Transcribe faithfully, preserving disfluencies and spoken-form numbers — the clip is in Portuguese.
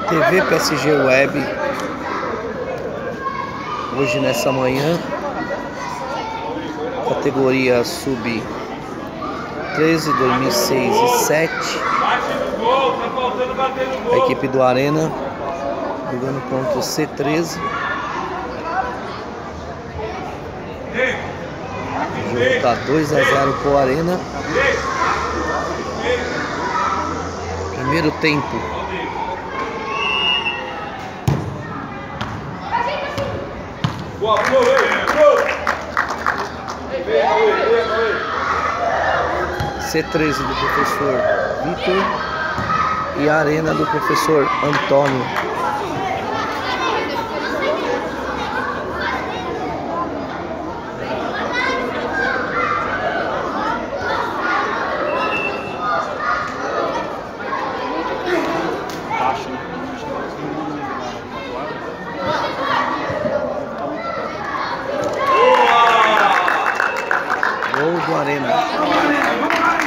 T V P S G Web, hoje nessa manhã, categoria sub treze, dois mil e seis e sete, a equipe do Arena jogando contra o C treze. O jogo está dois a zero para o Arena. Primeiro tempo. C treze do professor Vitor e a Arena do professor Antônio. Gol do Arena.